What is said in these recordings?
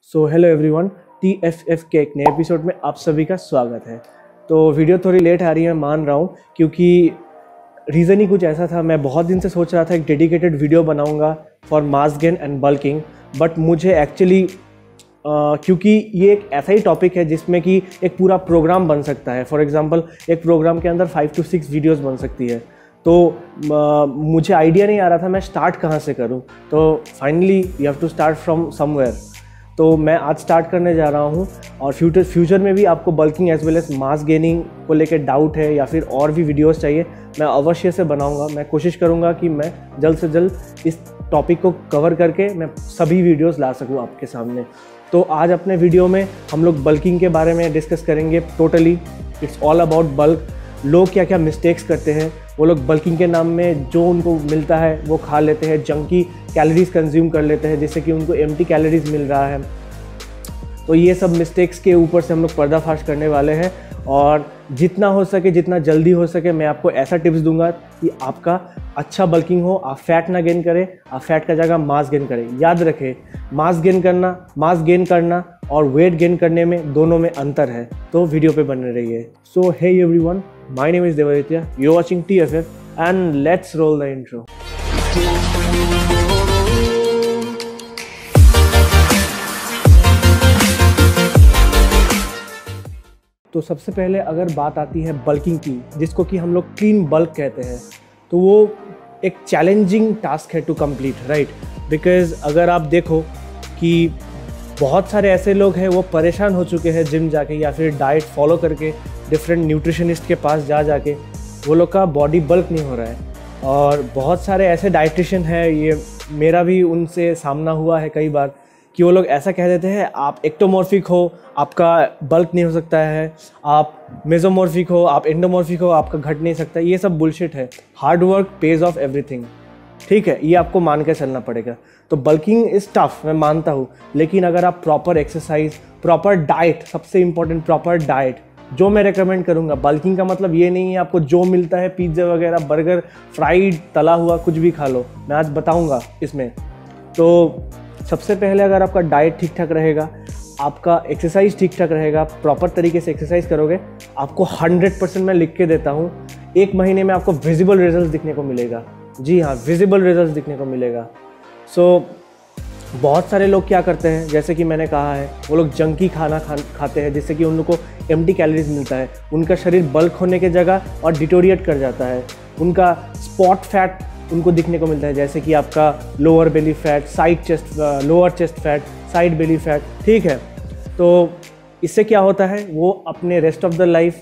So hello everyone, TFF के एक नए एपिसोड में आप सभी का स्वागत है। तो वीडियो थोड़ी लेट आ रही है, मैं मान रहा हूँ, क्योंकि रीज़न ही कुछ ऐसा था। मैं बहुत दिन से सोच रहा था एक डेडिकेटेड वीडियो बनाऊँगा for mass gain and bulking, but मुझे एक्चुअली क्योंकि ये एक ऐसा ही टॉपिक है जिसमें कि एक पूरा प्रोग्राम बन सकता है। फॉर एग्जांपल एक प्रोग्राम के अंदर 5 to 6 वीडियोस बन सकती है। तो मुझे आइडिया नहीं आ रहा था मैं स्टार्ट कहाँ से करूँ। तो finally you have to start from somewhere. तो मैं आज स्टार्ट करने जा रहा हूँ, और फ्यूचर में भी आपको bulking as well as mass gaining को लेकर डाउट है या फिर और भी वीडियोस चाहिए, मैं अवश्य से बनाऊँगा। मैं कोशिश करूँगा कि मैं जल्द से जल्द इस टॉपिक को कवर करके मैं सभी वीडियोस ला सकूँ आपके सामने। तो आज अपने वीडियो में हम लोग बल्किंग के बारे में डिस्कस करेंगे। Totally it's all about bulk. लोग क्या क्या मिस्टेक्स करते हैं, वो लोग बल्किंग के नाम में जो उनको मिलता है वो खा लेते हैं, जंकी कैलोरीज कंज्यूम कर लेते हैं जिससे कि उनको एम्प्टी कैलोरीज मिल रहा है। तो ये सब मिस्टेक्स के ऊपर से हम लोग पर्दाफाश करने वाले हैं, और जितना हो सके, जितना जल्दी हो सके, मैं आपको ऐसा टिप्स दूंगा कि आपका अच्छा बल्किंग हो, आप फैट ना गेन करें, आप फैट का जगह मास गेन करें। याद रखें, मास गेन करना और वेट गेन करने में दोनों में अंतर है। तो वीडियो पे बने रहिए। So hey everyone, my name is Devaditya, you are watching TFF and let's roll the intro. तो सबसे पहले अगर बात आती है बल्किंग की, जिसको कि हम लोग क्लीन बल्क कहते हैं, तो वो एक चैलेंजिंग टास्क है टू कंप्लीट, राइट। बिकॉज अगर आप देखो कि बहुत सारे ऐसे लोग हैं वो परेशान हो चुके हैं जिम जाके या फिर डाइट फॉलो करके, डिफरेंट न्यूट्रिशनिस्ट के पास जाके वो लोग का बॉडी बल्क नहीं हो रहा है। और बहुत सारे ऐसे डाइटिशियन हैं, ये मेरा भी उनसे सामना हुआ है कई बार, कि वो लोग ऐसा कह देते हैं आप एक्टोमॉर्फिक हो, आपका बल्क नहीं हो सकता है, आप मेसोमॉर्फिक हो, आप एंडोमॉर्फिक हो, आपका घट नहीं सकता। ये सब बुलशिट है। Hard work pays off everything, ठीक है, ये आपको मान के चलना पड़ेगा। तो बल्किंग इज टफ, मैं मानता हूँ, लेकिन अगर आप प्रॉपर एक्सरसाइज, प्रॉपर डाइट, सबसे इंपॉर्टेंट प्रॉपर डाइट जो मैं रेकमेंड करूँगा। बल्किंग का मतलब ये नहीं है आपको जो मिलता है पिज्ज़ा वगैरह, बर्गर, फ्राइड, तला हुआ कुछ भी खा लो, मैं आज बताऊँगा इसमें। तो सबसे पहले अगर आपका डाइट ठीक ठाक रहेगा, आपका एक्सरसाइज ठीक ठाक रहेगा, प्रॉपर तरीके से एक्सरसाइज करोगे, आपको 100% मैं लिख के देता हूँ, 1 महीने में आपको विजिबल रिजल्ट दिखने को मिलेगा। जी हाँ, विजिबल रिजल्ट दिखने को मिलेगा। सो बहुत सारे लोग क्या करते हैं, जैसे कि मैंने कहा है, वो लोग जंकी खाना खाते हैं जिससे कि उन लोग को एम्प्टी कैलोरीज मिलता है। उनका शरीर बल्क होने के जगह और डिटोरिएट कर जाता है। उनका स्पॉट फैट उनको दिखने को मिलता है, जैसे कि आपका lower belly fat, lower chest fat, side belly fat, ठीक है। तो इससे क्या होता है, वो अपने रेस्ट ऑफ द लाइफ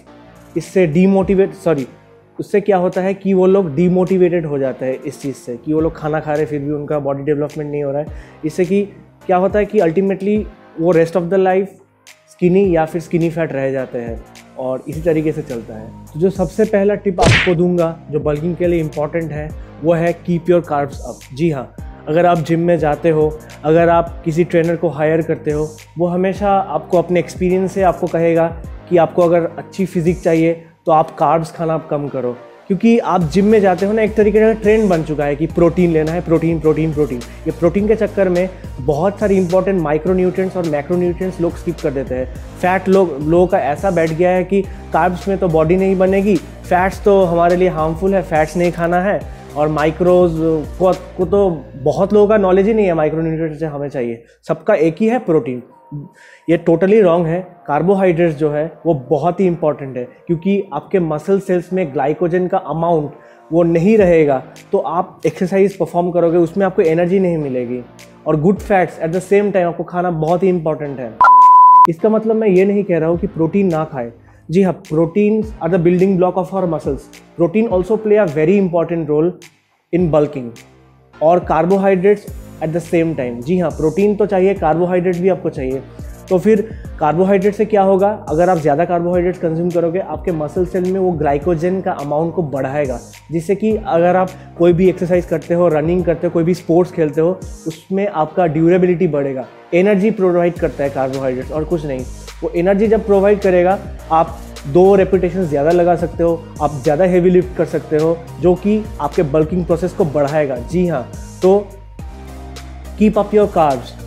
उससे क्या होता है कि वो लोग डीमोटिवेटेड हो जाता है इस चीज़ से, कि वो लोग खाना खा रहे फिर भी उनका बॉडी डेवलपमेंट नहीं हो रहा है। इससे कि क्या होता है कि अल्टीमेटली वो rest of the life skinny या फिर स्किनी फैट रह जाते हैं, और इसी तरीके से चलता है। तो जो सबसे पहला टिप आपको दूंगा जो बल्किंग के लिए इम्पॉर्टेंट है, वो है कीप योर कार्ब्स अप। जी हाँ, अगर आप जिम में जाते हो, अगर आप किसी ट्रेनर को हायर करते हो, वो हमेशा आपको अपने एक्सपीरियंस से आपको कहेगा कि आपको अगर अच्छी फिजिक चाहिए तो आप कार्ब्स खाना कम करो। क्योंकि आप जिम में जाते हो ना, एक तरीके का ट्रेंड बन चुका है कि प्रोटीन लेना है, प्रोटीन। ये प्रोटीन के चक्कर में बहुत सारी इंपॉर्टेंट माइक्रोन्यूट्रिएंट्स और मैक्रोन्यूट्रिएंट्स लोग स्किप कर देते हैं। फैट लोगों का ऐसा बैठ गया है कि कार्ब्स में तो बॉडी नहीं बनेगी, फैट्स तो हमारे लिए हार्मफुल है, फैट्स नहीं खाना है। और माइक्रोज को तो बहुत लोगों का नॉलेज ही नहीं है माइक्रोन्यूट्रिएंट्स से हमें चाहिए। सबका एक ही है, प्रोटीन। ये टोटली रॉन्ग है। कार्बोहाइड्रेट्स जो है वो बहुत ही इंपॉर्टेंट है, क्योंकि आपके मसल सेल्स में ग्लाइकोजन का अमाउंट वो नहीं रहेगा तो आप एक्सरसाइज परफॉर्म करोगे, उसमें आपको एनर्जी नहीं मिलेगी। और good fats at the same time आपको खाना बहुत ही इंपॉर्टेंट है। इसका मतलब मैं ये नहीं कह रहा हूँ कि प्रोटीन ना खाए। जी हाँ, proteins are the building block of our muscles. Protein also play a very important role in bulking, और carbohydrates at the same time. जी हाँ, प्रोटीन तो चाहिए, कार्बोहाइड्रेट भी आपको चाहिए। तो फिर कार्बोहाइड्रेट से क्या होगा, अगर आप ज़्यादा कार्बोहाइड्रेट्स कंज्यूम करोगे, आपके मसल सेल में वो ग्लाइकोजन का अमाउंट को बढ़ाएगा, जिससे कि अगर आप कोई भी एक्सरसाइज करते हो, रनिंग करते हो, कोई भी स्पोर्ट्स खेलते हो, उसमें आपका ड्यूरेबिलिटी बढ़ेगा। एनर्जी प्रोवाइड करता है कार्बोहाइड्रेट्स, और कुछ नहीं। वो एनर्जी जब प्रोवाइड करेगा, आप 2 रेपिटेशन ज़्यादा लगा सकते हो, आप ज़्यादा हेवी लिफ्ट कर सकते हो, जो कि आपके बल्किंग प्रोसेस को बढ़ाएगा। जी हाँ, तो keep up your carbs.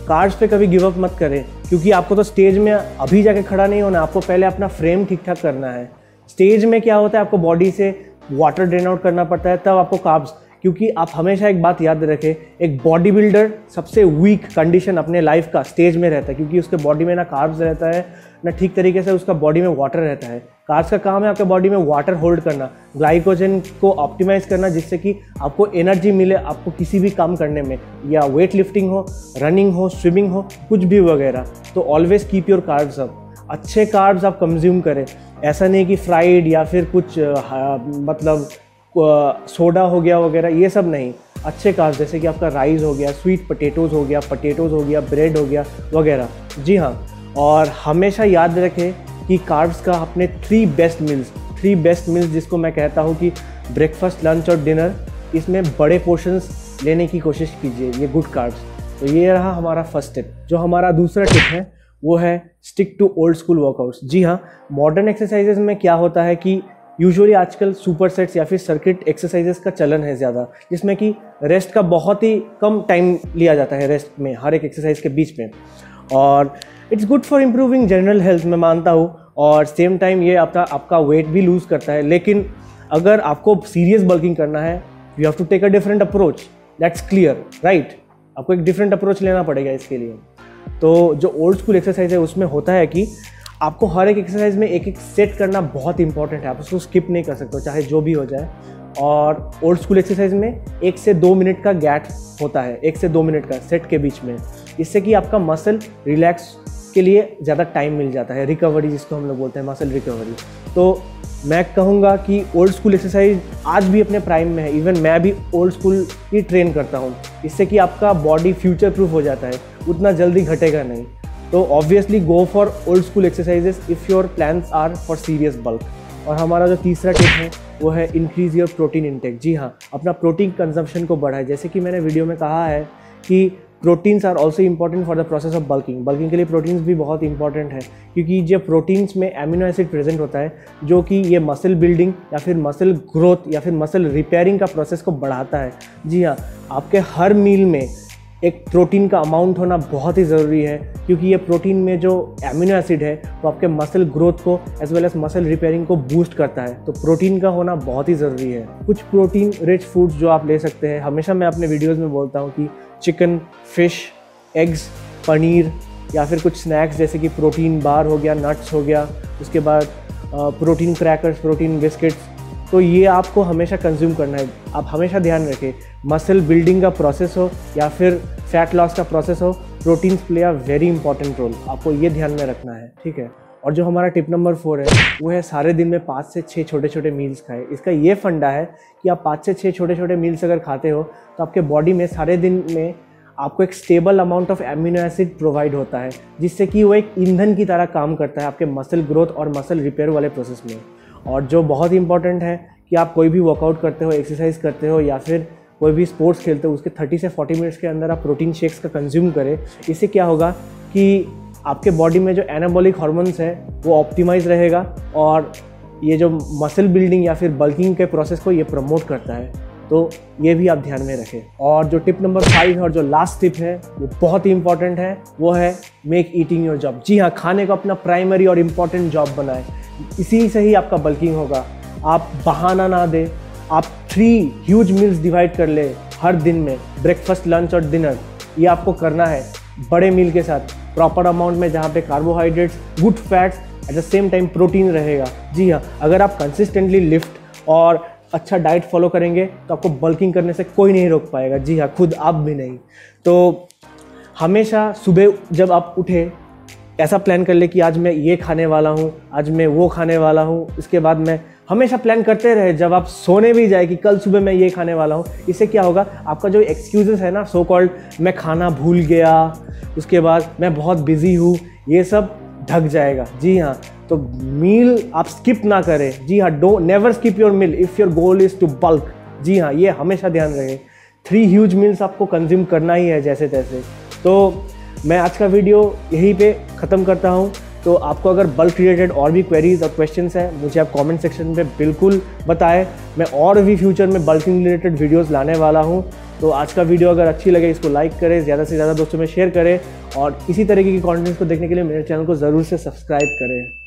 Carbs पे कभी गिव अप मत करें, क्योंकि आपको तो स्टेज में अभी जाके खड़ा नहीं होना, आपको पहले अपना फ्रेम ठीक ठाक करना है। स्टेज में क्या होता है, आपको बॉडी से वाटर ड्रेन आउट करना पड़ता है, तब आपको कार्ब्स, क्योंकि आप हमेशा एक बात याद रखें, एक बॉडी बिल्डर सबसे वीक कंडीशन अपने लाइफ का स्टेज में रहता है, क्योंकि उसके बॉडी में ना कार्ब्स रहता है ना ठीक तरीके से उसका बॉडी में वाटर रहता है। कार्ब्स का काम है आपके बॉडी में वाटर होल्ड करना, ग्लाइकोजन को ऑप्टिमाइज करना, जिससे कि आपको एनर्जी मिले आपको किसी भी काम करने में, या वेट लिफ्टिंग हो, रनिंग हो, स्विमिंग हो, कुछ भी वगैरह। तो always keep your carbs up, अच्छे कार्ब्स आप कंज्यूम करें। ऐसा नहीं कि फ्राइड या फिर कुछ मतलब सोडा हो गया वगैरह, ये सब नहीं। अच्छे कार्ब्स जैसे कि आपका राइस हो गया, स्वीट पोटैटोज़ हो गया, ब्रेड हो गया वगैरह। जी हाँ, और हमेशा याद रखें कि कार्ब्स का अपने 3 बेस्ट मिल्स जिसको मैं कहता हूँ कि ब्रेकफास्ट, लंच और डिनर, इसमें बड़े पोर्शंस लेने की कोशिश कीजिए, ये गुड कार्ब्स। तो ये रहा हमारा फर्स्ट टिप। जो हमारा दूसरा टिप है वो है stick to old school workouts. जी हाँ, मॉडर्न एक्सरसाइजेज में क्या होता है कि यूजुअली आजकल सुपर सेट्स या फिर सर्किट एक्सरसाइजेस का चलन है ज़्यादा, जिसमें कि रेस्ट का बहुत ही कम टाइम लिया जाता है रेस्ट में, हर एक एक्सरसाइज के बीच में। और it's good for improving general health, मैं मानता हूँ, और सेम टाइम ये आपका वेट भी लूज़ करता है। लेकिन अगर आपको सीरियस बल्किंग करना है, you have to take a different approach, that's clear, right. आपको एक डिफरेंट अप्रोच लेना पड़ेगा इसके लिए। तो जो ओल्ड स्कूल एक्सरसाइज है उसमें होता है कि आपको हर एक एक्सरसाइज में एक सेट करना बहुत इंपॉर्टेंट है, आप उसको स्किप नहीं कर सकते हो, चाहे जो भी हो जाए। और ओल्ड स्कूल एक्सरसाइज में 1 से 2 मिनट का गैप होता है, 1 से 2 मिनट का सेट के बीच में, इससे कि आपका मसल रिलैक्स के लिए ज़्यादा टाइम मिल जाता है, रिकवरी जिसको हम लोग बोलते हैं, मसल रिकवरी। तो मैं कहूँगा कि ओल्ड स्कूल एक्सरसाइज आज भी अपने प्राइम में है, इवन मैं भी ओल्ड स्कूल ही ट्रेन करता हूँ, इससे कि आपका बॉडी फ्यूचर प्रूफ हो जाता है, उतना जल्दी घटेगा नहीं। तो obviously go for old school exercises if your plans are for serious bulk. और हमारा जो तीसरा टिप है वो है इंक्रीज योर प्रोटीन इंटेक। जी हाँ, अपना प्रोटीन कंजम्पशन को बढ़ाए। जैसे कि मैंने वीडियो में कहा है कि proteins are also important for the process of bulking. Bulking के लिए प्रोटीन्स भी बहुत इंपॉर्टेंट है, क्योंकि जो प्रोटीन्स में एमिनो एसिड प्रेजेंट होता है, जो कि ये मसल बिल्डिंग या फिर मसल ग्रोथ या फिर मसल रिपेयरिंग का प्रोसेस को बढ़ाता है। जी हाँ, आपके हर मील में एक प्रोटीन का अमाउंट होना बहुत ही ज़रूरी है, क्योंकि ये प्रोटीन में जो एमिनो एसिड है वो आपके मसल ग्रोथ को as well as muscle repairing को बूस्ट करता है। तो प्रोटीन का होना बहुत ही ज़रूरी है। कुछ प्रोटीन रिच फूड्स जो आप ले सकते हैं, हमेशा मैं अपने वीडियोस में बोलता हूँ कि चिकन, फिश, एग्स, पनीर, या फिर कुछ स्नैक्स जैसे कि प्रोटीन बार हो गया, नट्स हो गया, उसके बाद प्रोटीन क्रैकर्स, प्रोटीन बिस्किट्स। तो ये आपको हमेशा कंज्यूम करना है। आप हमेशा ध्यान रखें, मसल बिल्डिंग का प्रोसेस हो या फिर फैट लॉस का प्रोसेस हो, proteins play a very important role, आपको ये ध्यान में रखना है, ठीक है। और जो हमारा टिप नंबर 4 है वो है सारे दिन में 5 से 6 छोटे छोटे मील्स खाएं। इसका ये फंडा है कि आप 5 से 6 छोटे छोटे मील्स अगर खाते हो तो आपके बॉडी में सारे दिन में आपको एक stable amount of amino acid provide होता है, जिससे कि वो एक ईंधन की तरह काम करता है आपके मसल ग्रोथ और मसल रिपेयर वाले प्रोसेस में। और जो बहुत इंपॉर्टेंट है कि आप कोई भी वर्कआउट करते हो, एक्सरसाइज करते हो या फिर कोई भी स्पोर्ट्स खेलते हो, उसके 30 से 40 मिनट्स के अंदर आप प्रोटीन शेक्स का कंज्यूम करें। इससे क्या होगा कि आपके बॉडी में जो एनाबॉलिक हार्मोन्स है वो ऑप्टिमाइज रहेगा और ये जो मसल बिल्डिंग या फिर बल्किंग के प्रोसेस को ये प्रमोट करता है। तो ये भी आप ध्यान में रखें। और जो टिप नंबर 5 है और जो लास्ट टिप है वो बहुत ही इंपॉर्टेंट है, वो है मेक ईटिंग योर जॉब। जी हाँ, खाने को अपना प्राइमरी और इम्पॉर्टेंट जॉब बनाएं, इसी से ही आपका बल्किंग होगा। आप बहाना ना दें, आप 3 ह्यूज मील्स डिवाइड कर ले हर दिन में, ब्रेकफास्ट, लंच और डिनर, ये आपको करना है बड़े मील के साथ, प्रॉपर अमाउंट में, जहाँ पे carbohydrates, good fats, at the same time protein रहेगा। जी हाँ, अगर आप कंसिस्टेंटली लिफ्ट और अच्छा डाइट फॉलो करेंगे तो आपको बल्किंग करने से कोई नहीं रोक पाएगा। जी हाँ, खुद आप भी नहीं। तो हमेशा सुबह जब आप उठे ऐसा प्लान कर ले कि आज मैं ये खाने वाला हूँ, आज मैं वो खाने वाला हूँ, इसके बाद मैं हमेशा प्लान करते रहे जब आप सोने भी जाए कि कल सुबह मैं ये खाने वाला हूँ। इससे क्या होगा, आपका जो एक्सक्यूजेस है ना, सो कॉल्ड मैं खाना भूल गया, उसके बाद मैं बहुत बिजी हूँ, ये सब ढक जाएगा। जी हाँ, तो मील आप स्किप ना करें। जी हाँ, never skip your meal if your goal is to bulk. जी हाँ, ये हमेशा ध्यान रखें। 3 ह्यूज मील्स आपको कंज्यूम करना ही है जैसे तैसे। तो मैं आज का वीडियो यहीं पे ख़त्म करता हूँ। तो आपको अगर बल्क रिलेटेड और भी क्वेरीज और क्वेश्चंस हैं, मुझे आप कमेंट सेक्शन में बिल्कुल बताएं। मैं और भी फ्यूचर में बल्किंग रिलेटेड वीडियोस लाने वाला हूं। तो आज का वीडियो अगर अच्छी लगे इसको लाइक करें, ज़्यादा से ज़्यादा दोस्तों में शेयर करें और इसी तरीके की कंटेंट्स को देखने के लिए मेरे चैनल को ज़रूर से सब्सक्राइब करें।